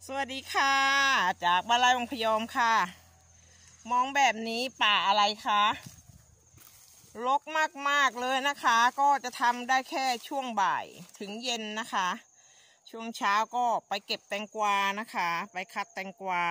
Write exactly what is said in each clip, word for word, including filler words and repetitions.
สวัสดีค่ะจากบ้านไร่วังพยอมค่ะมองแบบนี้ป่าอะไรคะรกมากๆเลยนะคะก็จะทำได้แค่ช่วงบ่ายถึงเย็นนะคะช่วงเช้าก็ไปเก็บแตงกวานะคะไปคัดแตงกวา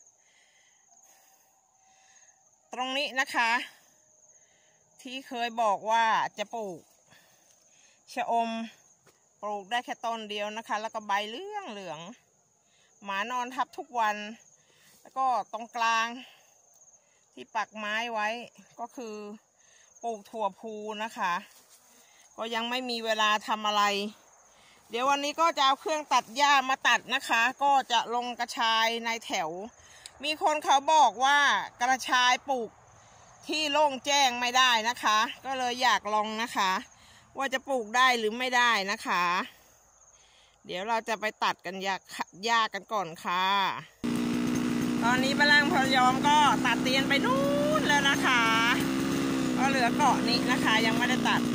ตรงนี้นะคะที่เคยบอกว่าจะปลูกชะอมปลูกได้แค่ต้นเดียวนะคะแล้วก็ใบเหลืองเหลืองหมานอนทับทุกวันแล้วก็ตรงกลางที่ปักไม้ไว้ก็คือปลูกถั่วพูนะคะก็ยังไม่มีเวลาทำอะไรเดี๋ยววันนี้ก็จะเอาเครื่องตัดหญ้ามาตัดนะคะก็จะลงกระชายในแถวมีคนเขาบอกว่ากระชายปลูกที่โล่งแจ้งไม่ได้นะคะก็เลยอยากลองนะคะว่าจะปลูกได้หรือไม่ได้นะคะเดี๋ยวเราจะไปตัดกันหญ้าหญ้ากันก่อนค่ะตอนนี้บ้านไร่วังพยอมก็ตัดเตียนไปนู่นแล้วนะคะก็เหลือเกาะนี้นะคะยังไม่ได้ตัด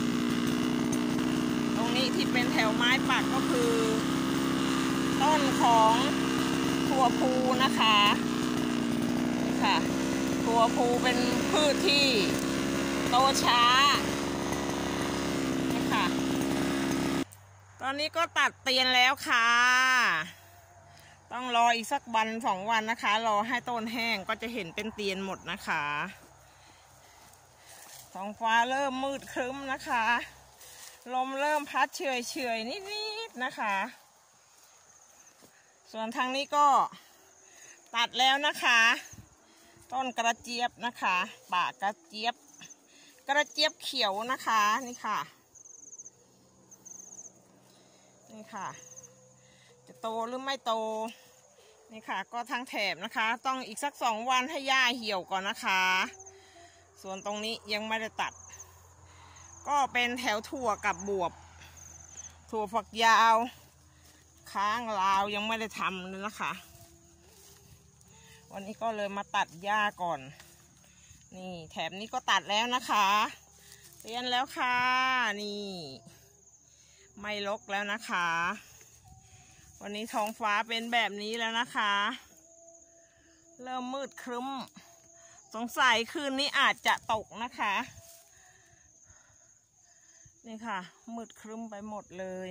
ตรงนี้ที่เป็นแถวไม้ปักก็คือต้นของถั่วพูนะคะนี่ค่ะถั่วพูเป็นพืชที่โตช้านี่ค่ะตอนนี้ก็ตัดเตียนแล้วค่ะต้องรออีกสักวันสองวันนะคะรอให้ต้นแห้งก็จะเห็นเป็นเตียนหมดนะคะท้องฟ้าเริ่มมืดครึ้มนะคะลมเริ่มพัดเฉยเฉยนิดๆนะคะส่วนทางนี้ก็ตัดแล้วนะคะต้นกระเจี๊ยบนะคะป่ากระเจี๊ยบกระเจี๊ยบเขียวนะคะนี่ค่ะนี่ค่ะจะโตหรือไม่โตนี่ค่ะก็ทั้งแถบนะคะต้องอีกสักสองวันให้หญ้าเหี่ยวก่อนนะคะส่วนตรงนี้ยังไม่ได้ตัดก็เป็นแถวถั่วกับบวบถั่วฝักยาวค้างลาวยังไม่ได้ทำเลยนะคะวันนี้ก็เลยมาตัดหญ้าก่อนนี่แถบนี้ก็ตัดแล้วนะคะเรียนแล้วค่ะนี่ไม่รกแล้วนะคะวันนี้ท้องฟ้าเป็นแบบนี้แล้วนะคะเริ่มมืดครึ้มสงสัยคืนนี้อาจจะตกนะคะนี่ค่ะมืดครึ้มไปหมดเลย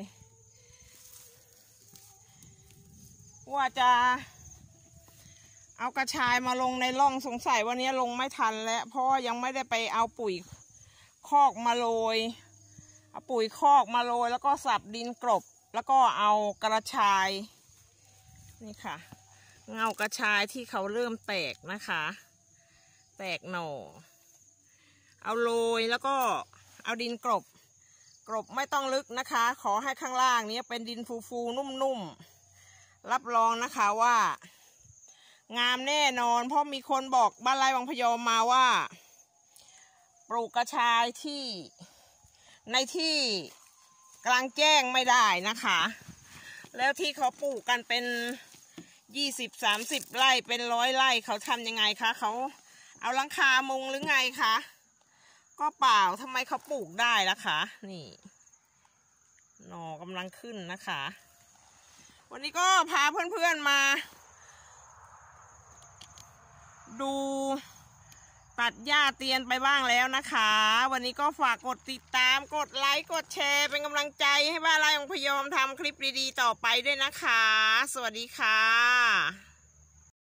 ว่าจะเอากระชายมาลงในร่องสงสัยวันนี้ลงไม่ทันแล้วเพราะยังไม่ได้ไปเอาปุ๋ยคอกมาโรยเอาปุ๋ยคอกมาโรยแล้วก็สับดินกลบแล้วก็เอากระชายนี่ค่ะเงากระชายที่เขาเริ่มแตกนะคะแตกหน่อเอาโรยแล้วก็เอาดินกลบกลบไม่ต้องลึกนะคะขอให้ข้างล่างนี้เป็นดินฟูๆนุ่มๆรับรองนะคะว่างามแน่นอนเพราะมีคนบอกบ้านไร่วังพยอมมาว่าปลูกกระชายที่ในที่กลางแจ้งไม่ได้นะคะแล้วที่เขาปลูกกันเป็นยี่สิบสามสิบไร่เป็นร้อยไร่เขาทำยังไงคะเขาเอาหลังคามุงหรือไงคะก็เปล่าทำไมเขาปลูกได้ล่ะคะนี่หน่อกำลังขึ้นนะคะวันนี้ก็พาเพื่อนๆมาดูตัดหญ้าเตียนไปบ้างแล้วนะคะวันนี้ก็ฝากกดติดตามกดไลค์กดแชร์เป็นกำลังใจให้บ้านไร่วังพยอมทำคลิปดีๆต่อไปด้วยนะคะสวัสดีค่ะ